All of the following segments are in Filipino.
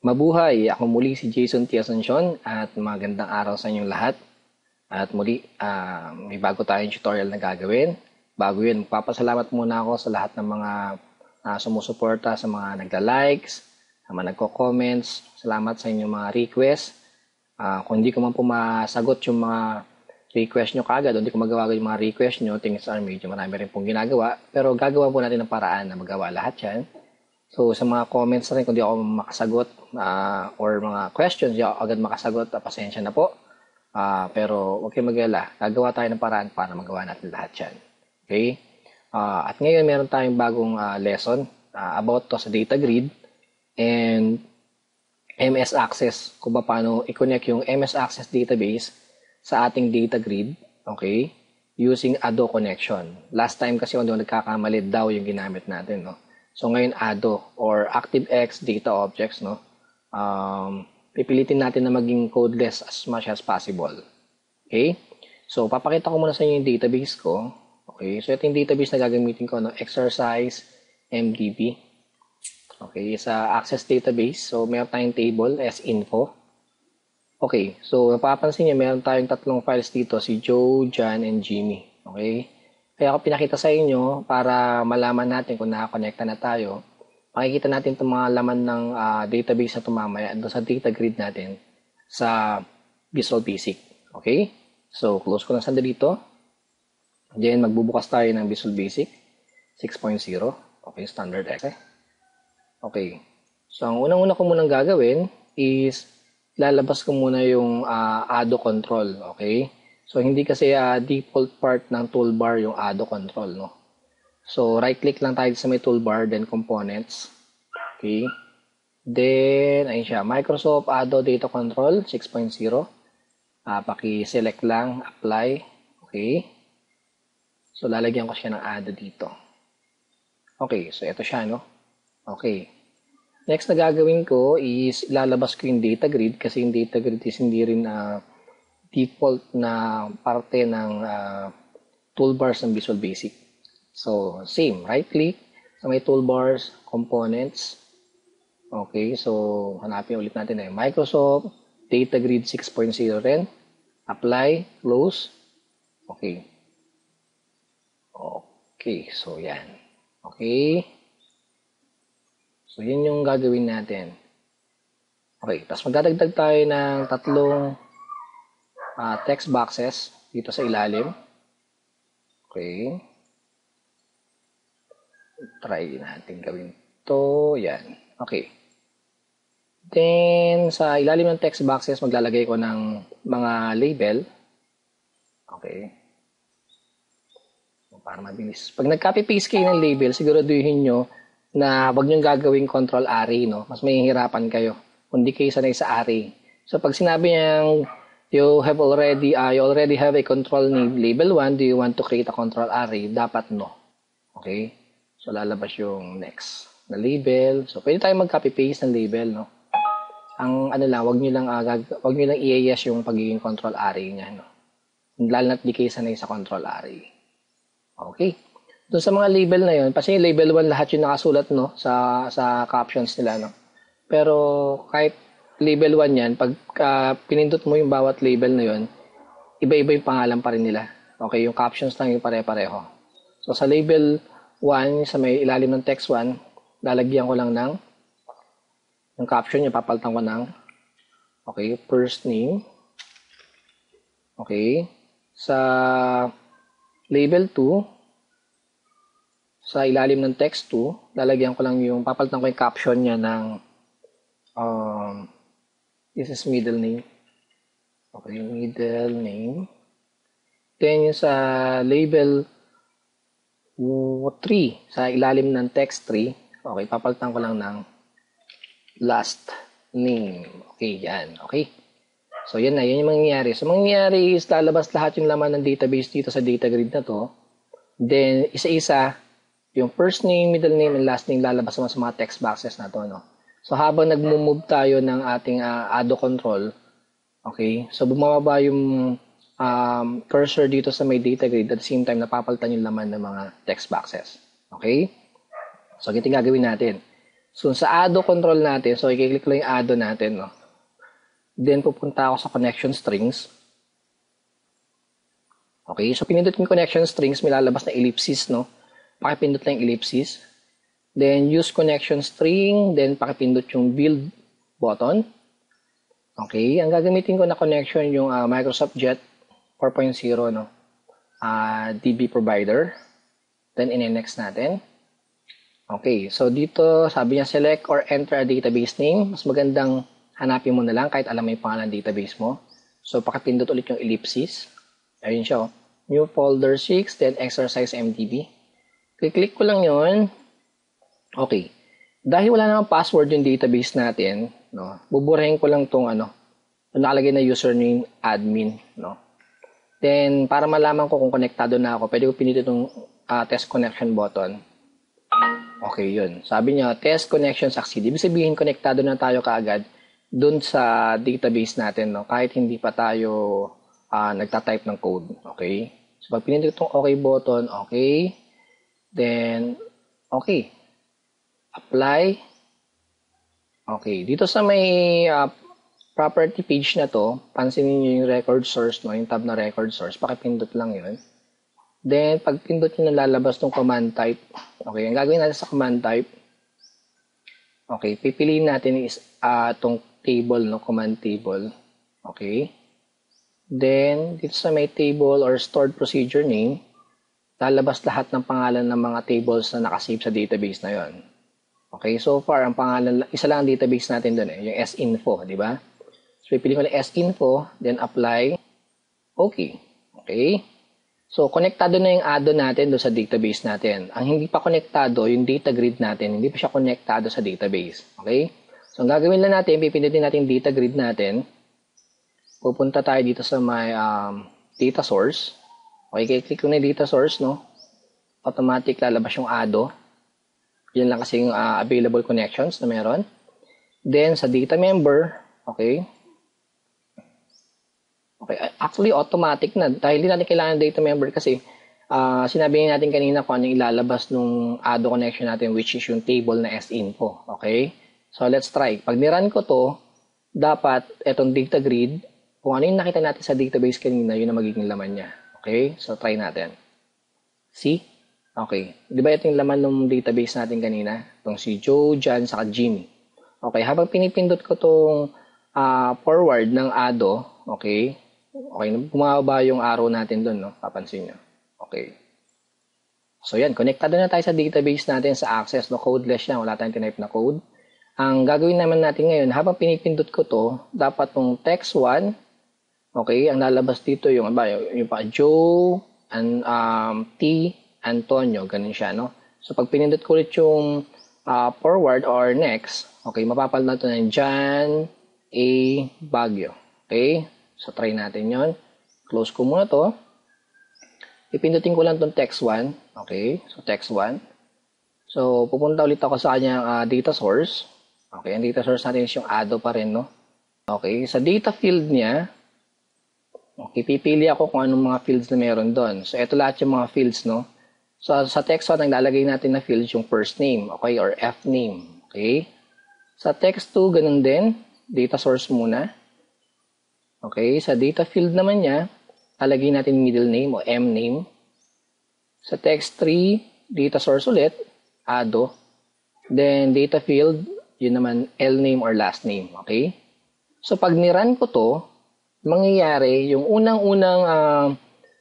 Mabuhay! Ako muli si Jason T. Asuncion at magandang araw sa inyong lahat. At muli, may bago tayong tutorial na gagawin. Bago yun, magpapasalamat muna ako sa lahat ng mga sumusuporta, sa mga nagla-likes, sa mga nagko-comments. Salamat sa inyong mga requests. Kung hindi ko man po masagot yung mga request nyo kagad, hindi ko magawa yung mga request nyo, things are medyo marami rin pong ginagawa. Pero gagawa po natin ng paraan na magawa lahat yan. So, sa mga comments rin, kung di ako makasagot or mga questions, di ako agad makasagot, pasensya na po. Pero huwag kayong mag-alala. Gagawa tayo ng paraan para magawa natin lahat yan. Okay? At ngayon, meron tayong bagong lesson about to sa data grid and MS Access. Kung paano i-connect yung MS Access database sa ating data grid. Okay? Using ADO connection. Last time kasi kung nagkakamali daw yung ginamit natin, no? So ngayon ADO or ActiveX data objects, no? Pipilitin natin na maging codeless as much as possible. Okay? So papakita ko muna sa inyo yung database ko. Okay? So ito yung database na gagamitin ko, no? Exercise MDB. Okay, sa Access database. So meron tayong table as info. Okay, so napapansin niyo meron tayong tatlong files dito, si Joe, John, and Jimmy. Okay? Kaya ako pinakita sa inyo para malaman natin kung nakakonekta na tayo. Makikita natin itong mga laman ng database na tumamaya doon sa data grid natin sa Visual Basic. Okay? So, close ko lang sandali dito. Then, magbubukas tayo ng Visual Basic 6.0. Okay, standard X. Okay. So, ang unang-una ko munang gagawin is lalabas ko muna yung ADO control. Okay? So, hindi kasi default part ng toolbar yung ADO control, no? So, right-click lang tayo sa may toolbar, then components. Okay. Then, ayun siya, Microsoft ADO Data Control 6.0. Paki-select lang, apply. Okay. So, lalagyan ko siya ng ADO dito. Okay, so ito siya, no? Okay. Next na gagawin ko is ilalabas ko yung data grid kasi yung data grid is hindi rin default na parte ng toolbars ng Visual Basic. So, same. Right-click sa may toolbars, components. Okay, so hanapin ulit natin na Microsoft Data Grid 6.0 rin. Apply, close. Okay. Okay, so yan. Okay. So, yun yung gagawin natin. Okay, tapos magdadagdag tayo ng tatlong text boxes dito sa ilalim. Okay. Try natin gawin to. Yan. Okay. Then, sa ilalim ng text boxes, maglalagay ko ng mga label. Okay. Para mabilis. Pag nag-copy-paste kayo ng label, siguraduhin nyo na wag nyo gagawing control array, no? Mas mahihirapan kayo. Kung di kayo sanay sa array. So, pag sinabi niyang you already have a control name label 1, do you want to create a control array? Dapat no. Okay? So, lalabas yung next na label. So, pwede tayo mag-copy-paste ng label, no? Ang ano lang, wag niyo lang i-yes yung pagiging control array niya, no? Lalo na't di kayo sanay sa control array. Okay. Doon sa mga label na yun, kasi yung label 1 lahat yung nakasulat, no? Sa captions nila, no? Pero, kahit label 1 yan, pag pinindot mo yung bawat label na yun, iba-iba yung pangalan pa rin nila. Okay, yung captions lang yung pare-pareho. So, sa label 1, sa may ilalim ng text 1, lalagyan ko lang ng yung caption niya, papalitan ko ng okay, first name. Okay. Sa label 2, sa ilalim ng text 2, lalagyan ko lang yung, papalitan ko yung caption niya ng this is middle name. Okay, middle name. Then, yung sa label 3, sa ilalim ng text 3, okay, papalitan ko lang ng last name. Okay, yan. Okay. So, yan na. Yan yung mangyayari. So, mangyayari is lalabas lahat yung laman ng database dito sa data grid na to. Then, isa-isa, yung first name, middle name, and last name lalabas sa mga text boxes na to, no? So, habang nag-move tayo ng ating ADO control, okay, so bumababa yung cursor dito sa may data grid at the same time napapalitan yung laman ng mga text boxes. Okay? So, ganito gagawin natin. So, sa ADO control natin, so, i-click lang yung ADO natin, no? Then, pupunta ako sa connection strings. Okay, so, pinindot yung connection strings, may lalabas na ellipsis, no? Pakipindot lang yung ellipsis. Then, use connection string, then, pakipindot yung build button. Okay, ang gagamitin ko na connection yung Microsoft Jet 4.0, no? DB provider. Then, in-next natin. Okay, so dito, sabi niya, select or enter a database name. Mas magandang hanapin mo na lang kahit alam mo yung pangalan ng database mo. So, pakipindot ulit yung ellipsis. Ayun siya, oh. New folder 6, then exercise MDB. Click ko lang yun. Okay. Dahil wala namang password yung database natin, no, buburahin ko lang itong nakalagay na username admin, no. Then, para malaman ko kung konektado na ako, pwede ko pinindot itong test connection button. Okay, yun. Sabi niya, test connection succeed. Ibig sabihin, konektado na tayo kaagad dun sa database natin, no? Kahit hindi pa tayo nagtatype ng code. Okay? So, pag pinindot itong okay button, okay. Then, okay. Apply. Okay. Dito sa may property page na to, pansinin niyo yung record source, no? Yung tab na record source. Pakipindot lang yun. Then, pag pindot nyo na lalabas ng command type. Okay, ang gagawin natin sa command type. Okay, pipiliin natin is itong table, no? Command table. Okay. Then, dito sa may table or stored procedure name, lalabas lahat ng pangalan ng mga tables na nakasave sa database na yon. Okay, so far, ang pangalan, isa lang ang database natin doon, yung sinfo, di ba? So, pipiliin ko na sinfo, then apply. Okay. Okay. So, konektado na yung ADO natin doon sa database natin. Ang hindi pa konektado, yung data grid natin, hindi pa siya konektado sa database. Okay? So, ang gagawin lang natin, pipindutin natin data grid natin. Pupunta tayo dito sa may data source. Okay, click ko na yung data source, no? Automatic lalabas yung ADO. Yan lang kasi yung available connections na meron. Then, sa data member, okay? Okay, actually automatic na dahil hindi natin kailangan data member kasi sinabi natin kanina kung ano ilalabas nung ADO connection natin which is yung table na sinfo. Okay? So let's try. Pag nirun ko to, dapat etong data grid, kung ano yung nakita natin sa database kanina, yun ang magiging laman niya. Okay? So try natin. See? Okay. Di ba ito yung laman ng database natin kanina? Itong si Joe, John, saka Jimmy. Okay, habang pinipindot ko tong forward ng ADO, okay, bumaba yung arrow natin doon, no? Papansin nyo. Okay. So, yan. Konektado na tayo sa database natin sa Access, no? Codeless yan. Wala tayong tinype na code. Ang gagawin naman natin ngayon, habang pinipindot ko to, dapat tong text 1, okay, ang lalabas dito yung pa Joe, and T, Antonio, ganun siya, no? So, pag pinindot ko ulit yung forward or next, okay, mapapalitan to ng John A. Baguio. Okay? So, try natin yon. Close ko muna to. Ipindutin ko lang tong text 1. Okay? So, text 1. So, pupunta ulit ako sa kanyang data source. Okay? Ang data source natin is yung ADO pa rin, no? Okay? Sa data field niya, okay, pipili ako kung anong mga fields na meron doon. So, ito lahat yung mga fields, no? So, sa text 1, naglalagay natin na fields yung first name, okay? Or F name. Okay? Sa text 2, ganun din. Data source muna. Okay, sa data field naman niya, lalagay natin middle name o M name. Sa text 3, data source ulit, ADO. Then, data field, yun naman L name or last name. Okay? So, pag nirun ko to, mangyayari yung unang-unang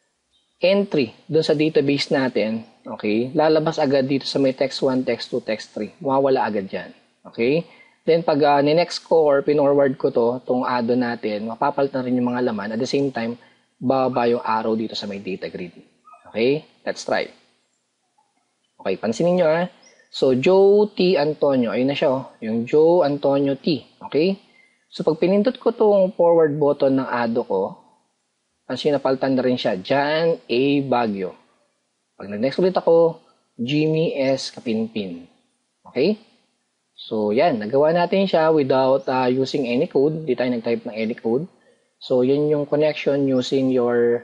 entry dun sa database natin, okay, lalabas agad dito sa may text 1, text 2, text 3. Mawawala agad yan. Okay? Then, pag ni-next ko or pinorward ko to, itong ADO natin, mapapalit na rin yung mga laman. At the same time, bababa yung arrow dito sa may data grid. Okay? Let's try. Okay, pansinin nyo ha. So, Joe T. Antonio. Ayun na siya, oh. Yung Joe Antonio T. Okay? So, pag pinindot ko itong forward button ng ADO ko, pansin napalitan na rin siya. John A. Baguio. Pag nag-next ulit ako, Jimmy S. Kapinpin. Okay? So, yan. Nagawa natin siya without using any code. Hindi tayo nag-type ng any code. So, yun yung connection using your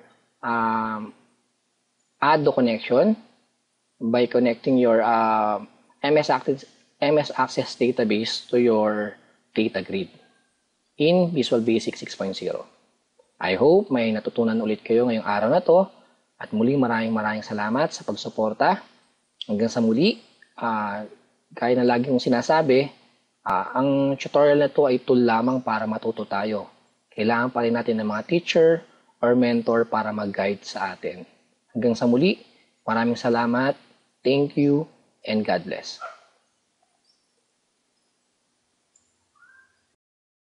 ADO connection by connecting your MS MS Access database to your data grid in Visual Basic 6.0. I hope may natutunan ulit kayo ngayong araw na to at muli maraming salamat sa pagsuporta. Hanggang sa muli, gaya na lagi kong sinasabi, ang tutorial na to ay tool lamang para matuto tayo. Kailangan pa rin natin ng mga teacher or mentor para mag-guide sa atin. Hanggang sa muli, maraming salamat, thank you, and God bless.